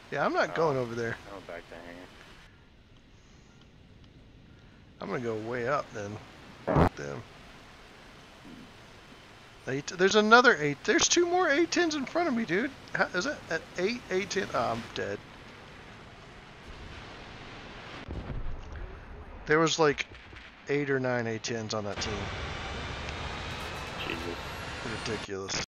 Yeah, I'm not going over there. I went back to hanging. I'm gonna go way up then. Fuck them. There's another 8. There's 2 more A-10s in front of me, dude. Is that at 8 A-10? Oh, I'm dead. There was like 8 or 9 A-10s on that team. Jesus. Ridiculous.